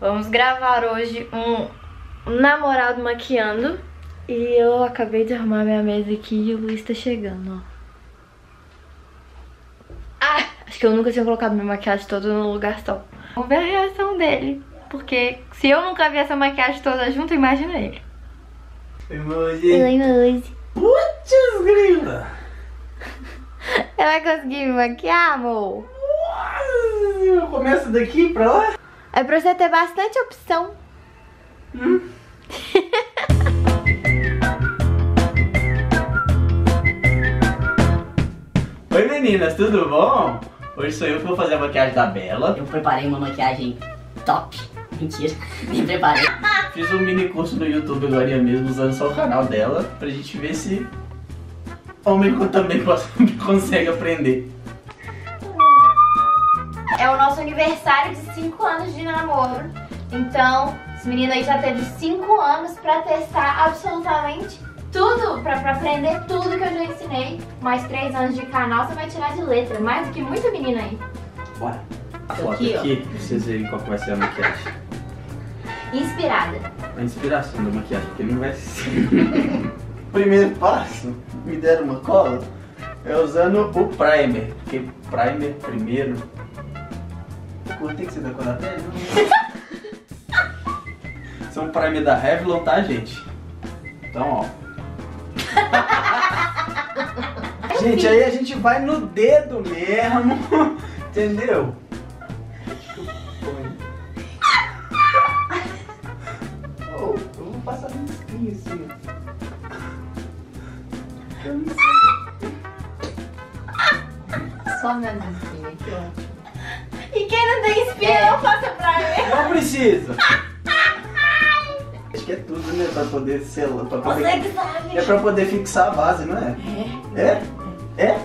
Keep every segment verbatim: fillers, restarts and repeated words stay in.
Vamos gravar hoje um, um namorado maquiando. E eu acabei de arrumar minha mesa aqui e o Luiz tá chegando, ó. Ah, acho que eu nunca tinha colocado minha maquiagem toda no lugar só. Vamos ver a reação dele, porque se eu nunca vi essa maquiagem toda junto, imagina ele. Oi, Moji. Oi, Moji. Putz, grila. Você vai conseguir me maquiar, amor? Eu começo daqui pra lá? É pra você ter bastante opção. Hum. Oi, meninas, tudo bom? Hoje sou eu que vou fazer a maquiagem da Bela. Eu preparei uma maquiagem top. Mentira, nem preparei. Fiz um mini curso no YouTube agora mesmo, usando só o canal dela, pra gente ver se homem também consegue aprender. É o nosso aniversário de cinco anos de namoro. Então, esse menino aí já teve cinco anos pra testar absolutamente tudo, pra, pra aprender tudo que eu já ensinei. Mais três anos de canal, você vai tirar de letra. Mais do que muita menina aí. Bora. A foto Aqui, aqui, pra vocês verem qual que vai ser a maquiagem. Inspirada. A inspiração da maquiagem, porque não vai ser. Primeiro passo, me deram uma cola, é usando o primer. Porque primer primeiro. Tem que ser da cor da pele? Isso é um primer da Revlon, tá, gente? Então, ó. Gente, aí a gente vai no dedo mesmo, entendeu? Oh, eu vou passar um espinho assim. Eu não sei. Só minha espinha, que ótimo. E quem não tem espinha não faça pra mim. Não precisa. Acho que é tudo, né? Pra poder selar. Pra poder... Você que sabe. É pra poder fixar a base, não é? É? É? É?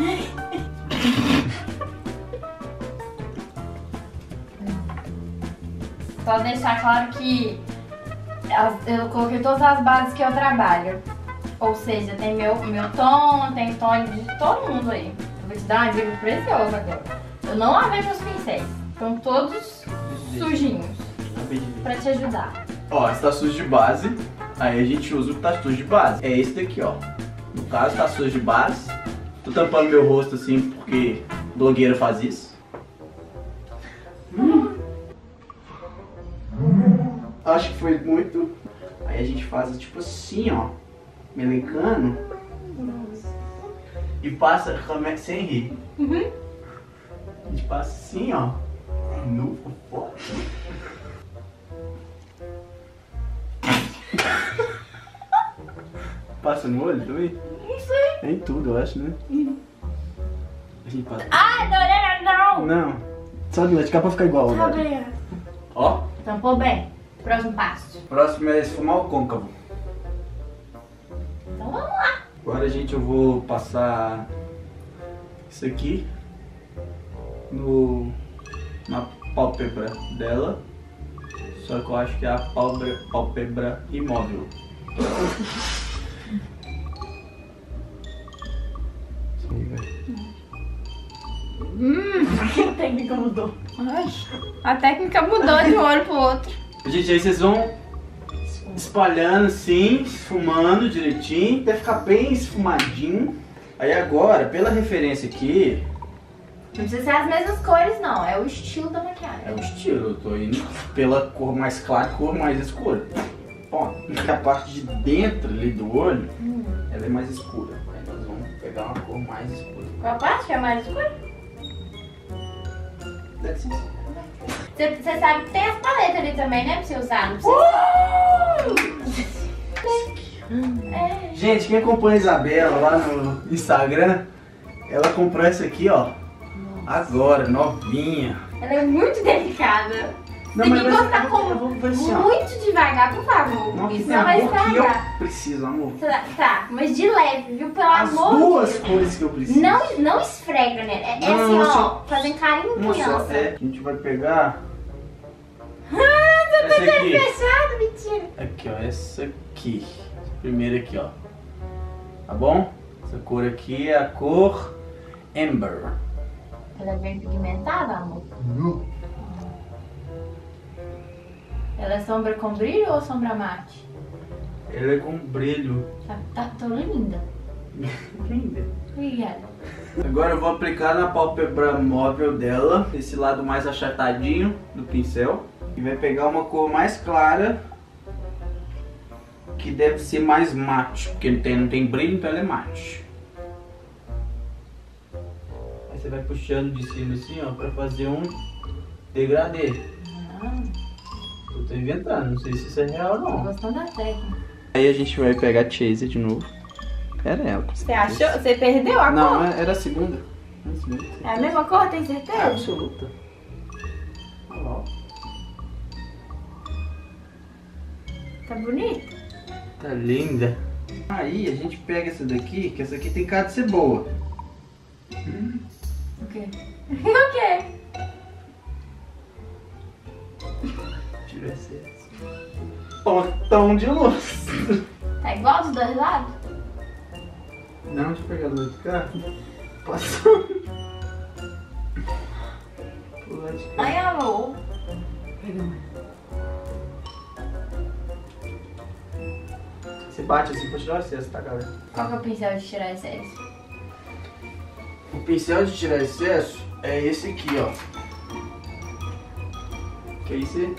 Só deixar claro que as- eu coloquei todas as bases que eu trabalho. Ou seja, tem meu, meu tom, tem tom de todo mundo aí. Eu vou te dar uma dica preciosa agora. Eu não lavei meus pincéis. Estão todos sujinhos. Pra te ajudar. Ó, esse tá sujo de base. Aí a gente usa o que tá sujo de base. É esse daqui, ó. No caso, tá sujo de base. Tô tampando meu rosto assim porque blogueira faz isso. Hum. Acho que foi muito. Aí a gente faz tipo assim, ó. Melecano. E passa sem rir. Uhum. A gente passa assim, ó. No fofoca. Passa no olho também? Não sei. Em tudo, eu acho, né? A gente passa. Ah, não, não, não. Não. Só de laticar pra ficar igual, Tá né? bem. Ó. Tampou bem. Próximo passo. Próximo é esfumar o côncavo. Então vamos lá. Agora, gente, eu vou passar isso aqui no na pálpebra dela. Só que eu acho que é a pálpebra, pálpebra imóvel. Isso aí, velho. Hum, a técnica mudou. Ai, a técnica mudou de um olho pro outro. Gente, aí vocês vão espalhando assim, esfumando direitinho, até ficar bem esfumadinho. Aí agora, pela referência aqui, Não precisa ser as mesmas cores, não. É o estilo da maquiagem. é o estilo. Eu tô indo pela cor mais clara e cor mais escura. Ó, a parte de dentro ali do olho, Hum. ela é mais escura. Aí nós vamos pegar uma cor mais escura. Qual a parte que é mais escura? Dá licença. Você, você sabe que tem as paletas ali também, né? Pra você usar. Não precisa. É. Gente, quem acompanha a Isabela lá no Instagram, ela comprou essa aqui, ó. Agora, novinha. Ela é muito delicada. Não, Tem mas que vai- cortar eu com vou- eu vou fazer assim, ó. muito devagar, por favor. Não, Isso tem não a vai cor que estragar. eu preciso, amor. Tá, tá, mas de leve, viu? Pelo As amor duas de Deus. cores que eu preciso. Não, não esfrega, né? É, é Não, assim, ó, só- fazendo carinho em Uma só, criança. é. A gente vai pegar Ah, você essa tá aqui. fechado, mentira. Aqui, ó, essa aqui. Primeiro aqui, ó. Tá bom? Essa cor aqui é a cor Amber. Ela é bem pigmentada, amor? Ela é sombra com brilho ou sombra mate? Ela é com brilho. Tá, tá toda linda. Linda. Obrigada. Agora eu vou aplicar na pálpebra móvel dela, esse lado mais achatadinho do pincel. E vai pegar uma cor mais clara, que deve ser mais mate, porque não tem, não tem brilho, então ela é mate. Aí você vai puxando de cima assim, ó, pra fazer um degradê. Ah, Eu tô inventando, não sei se isso é real ou tô não. gostando da técnica. Aí a gente vai pegar a Chaser de novo. Era ela. Você achou? Você perdeu a Não, cor? era a segunda. Era a segunda. É a mesma cor, tem certeza? Absoluta. Olha lá, ó. Tá bonito? Tá linda. Aí a gente pega essa daqui, que essa aqui tem cara de ser boa. Hum. O quê? O quê? Tira excesso. Pontão de luz. Tá igual dos dois lados? Não, deixa eu pegar do outro cá. Passou. Pro lado de cá. Ai, amor. Pega mais. Você bate assim pra tirar o excesso, tá, galera? Qual que é o pincel de tirar excesso? O pincel de tirar excesso é esse aqui, ó. Que aí você...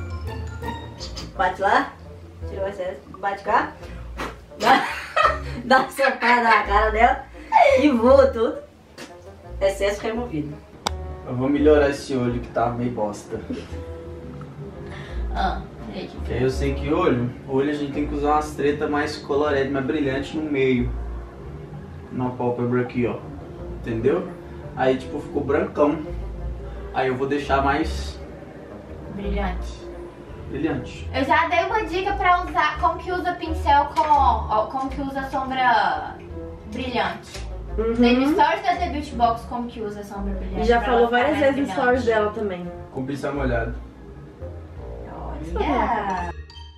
Bate lá, tira o excesso, bate cá, dá, dá uma socada na cara dela e voa tudo. Excesso removido. Eu vou melhorar esse olho que tá meio bosta. Ah, direito. Porque aí eu sei que olho, olho a gente tem que usar umas tretas mais coloredas, mais brilhantes no meio. Na pálpebra aqui, ó. Entendeu? Aí tipo ficou brancão. Aí eu vou deixar mais Brilhante. brilhante. Eu já dei uma dica pra usar como que usa pincel com... ó, como que usa sombra brilhante. Tem no stories da The Beauty Box como que usa sombra brilhante. E já pra falou ela ficar várias mais vezes nos brilhante. stories dela também. Com pincel molhado. Olha.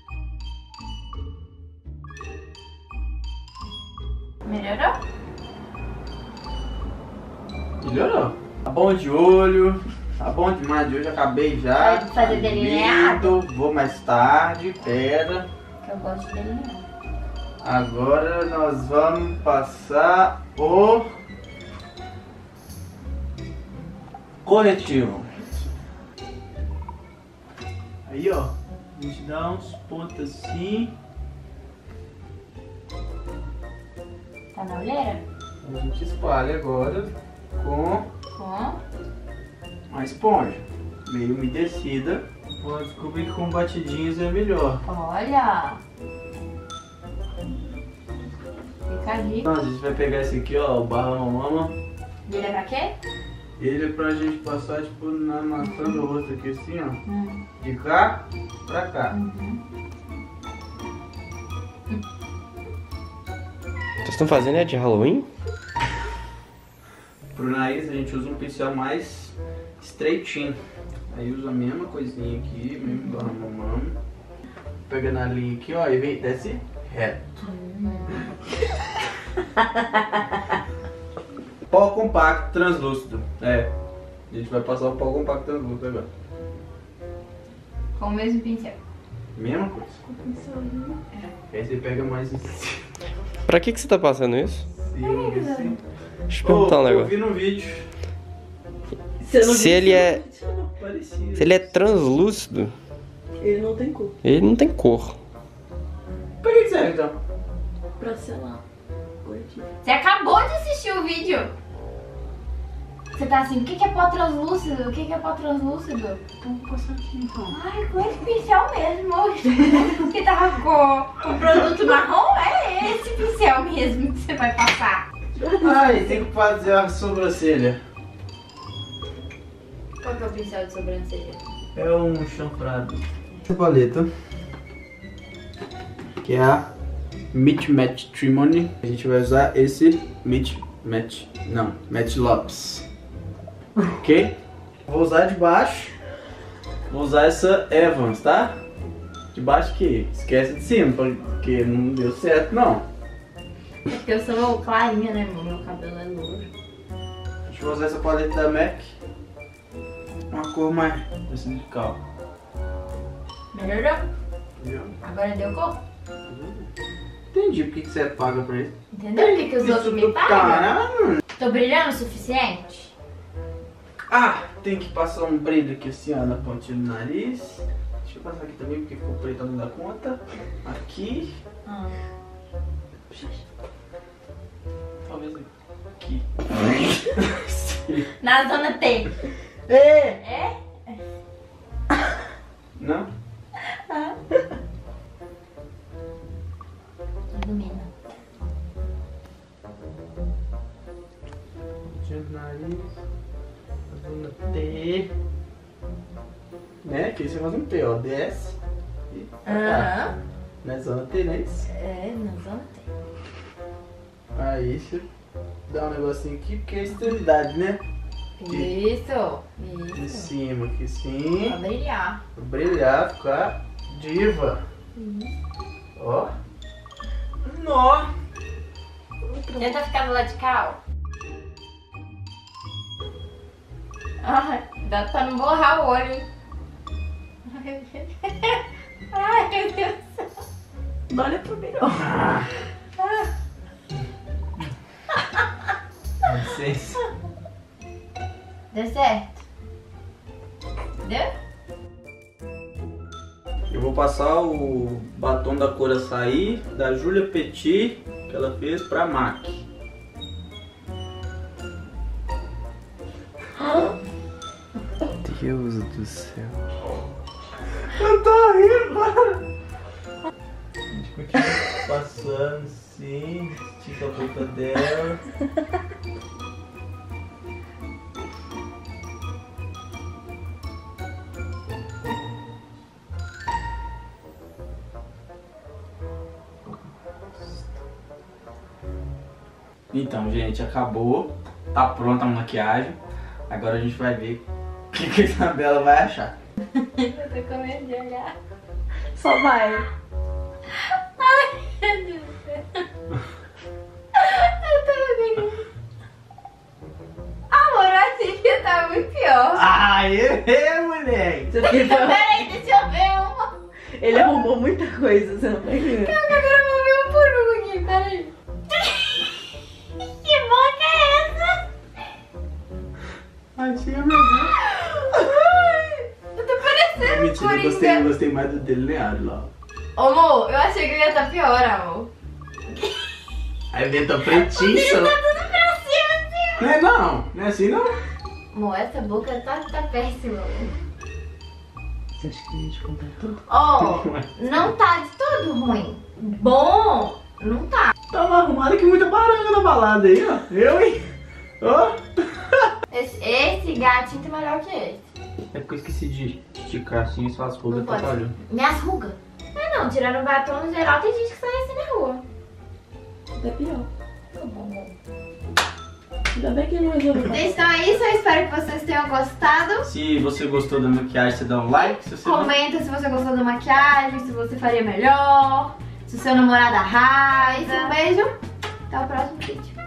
Melhorou? Melhorou. Tá bom de olho. Tá bom demais de hoje, acabei já. Vai fazer Tá delineado? lindo. Vou mais tarde, pera. Que eu gosto de delinear. Agora nós vamos passar o corretivo. Aí ó, a gente dá uns pontos assim. Tá na olheira? A gente espalha agora com Com. a esponja meio umedecida. Vou descobrir que com batidinhos é melhor. Olha. Fica ali. Então, a gente vai pegar esse aqui, ó, o barra mama. E ele é pra quê? Ele é pra gente passar tipo na maçã do rosto aqui assim, ó. Hum. De cá pra cá. Uhum. Vocês estão fazendo é de Halloween? Pro nariz a gente usa um pincel mais estreitinho. Aí usa a mesma coisinha aqui, mesmo barra mama. Pega na linha aqui, ó, e vem, desce reto. Pó compacto translúcido. É. A gente vai passar o pó compacto translúcido agora. Com o mesmo pincel. Mesma coisa. Aí você pega mais em Pra que que você tá passando isso? cima, assim. Deixa eu perguntar um Ô, eu negócio. vi no vídeo. Você não Se viu ele isso? é, Parecia. se ele é translúcido, Ele não tem cor. ele não tem cor. Pra que que serve então? Pra selar. Corretivo. Você acabou de assistir o vídeo. Você tá assim, o que que é pó translúcido? O que que é pó translúcido? Então vou passar aqui então. Ai, com esse pincel mesmo. Que tava com o produto marrom, é esse pincel mesmo que você vai passar. Ai, tem que fazer a sobrancelha. Qual que é o pincel de sobrancelha? É um chanfrado. Essa paleta, que é a Meet Match Trimony. A gente vai usar esse Meet Match, não, Match Lopes. Ok? Vou usar de baixo. Vou usar essa Evans, tá? De baixo aqui. Esquece de cima, porque não deu certo não. É porque eu sou clarinha, né, meu? Meu cabelo é louro. A gente vai usar essa paleta da MAC. Uma cor mais assim de cal. Melhorou? Entendeu? Agora deu cor? Entendi por que que você paga pra isso. Entendeu por que, que os outros me pagam? Caralho. Tô brilhando o suficiente? Ah, tem que passar um brilho aqui assim, ó, na pontinha do nariz. Deixa eu passar aqui também, porque ficou preto não dá conta. Aqui. Hum. Talvez aqui. Na zona T. É! É? Não? Ah. Ilumina. Pontinha do nariz. Zona T. Né? Que você faz um T, ó. Desce. E Aham. na zona T, não é isso? É, na zona T. Aí você dá um negocinho aqui, porque é extremidade, né? Isso. De Isso. cima aqui sim. Pra brilhar. Pra brilhar, ficar diva. Ó. Nó. Tenta ficar do lado de cá, ó. Ai, dá pra não borrar o olho, hein? Ai, meu Deus do céu. Não olha pra mim, não. Ah. Dá licença. Deu certo? Deu? Eu vou passar o batom da cor açaí da Julia Petit, que ela fez pra MAC. Deus do céu. Eu tô rindo, mano. A gente continua passando assim, estica a boca dela. Então, gente, acabou. Tá pronta a maquiagem. Agora a gente vai ver o que, que a Isabela vai achar. Eu tô com medo de olhar. Só vai. Ai, meu Deus do céu. Eu tô vendo. Amor, eu achei que tá muito pior. Aê, moleque! Você fica... Peraí, deixa eu ver uma. Ele arrumou muita coisa, você não tá entendendo. Agora eu vou ver um por um aqui, peraí. Que boca é essa? Ai, tinha melhor. Ai, eu tô parecendo Mentira, eu Coringa. gostei, eu gostei mais do delineado lá. Ô, amor, eu achei que ia estar pior, amor. Aí vem tá pretinho. Tá tudo pra cima, assim. Não é não, não é assim não. Amor, essa boca tá, tá péssima, amor. Você acha que a gente compra tudo? Ó, não tá de todo ruim. Bom, não tá. Tava arrumado que muita baranga na balada aí, ó. Eu, hein? Ó. Esse, esse gatinho tá melhor que esse. É porque eu esqueci de esticar assim e suas Não rugas pode. atrapalham. Minhas rugas. É não, tirando o batom no geral, tem gente que sai assim na rua. É pior. Tá bom, bom. Ainda bem que ele não resolveu. Então é isso, eu espero que vocês tenham gostado. Se você gostou da maquiagem, você dá um like. Se você não... Comenta se você gostou da maquiagem, se você faria melhor, se o seu namorado arrasa. Um beijo, até o próximo vídeo.